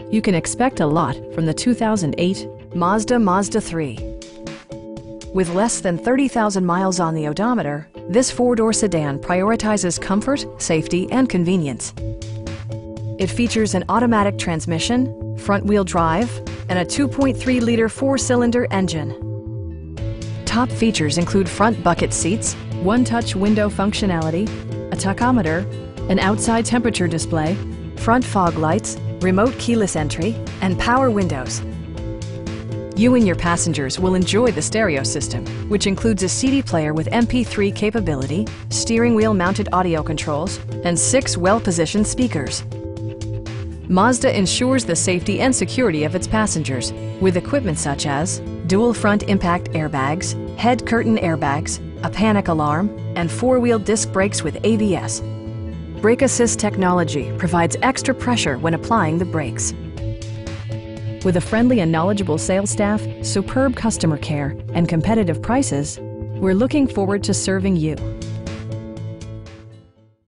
You can expect a lot from the 2008 Mazda 3. With less than 30,000 miles on the odometer, this four-door sedan prioritizes comfort, safety, and convenience. It features an automatic transmission, front-wheel drive, and a 2.3-liter four-cylinder engine. Top features include front bucket seats, one-touch window functionality, a tachometer, an outside temperature display, front fog lights, remote keyless entry, and power windows. You and your passengers will enjoy the stereo system, which includes a CD player with MP3 capability, steering wheel mounted audio controls, and 6 well-positioned speakers. Mazda ensures the safety and security of its passengers with equipment such as dual front impact airbags, head curtain airbags, a panic alarm, and 4-wheel disc brakes with ABS. Brake Assist technology provides extra pressure when applying the brakes. With a friendly and knowledgeable sales staff, superb customer care, and competitive prices, we're looking forward to serving you.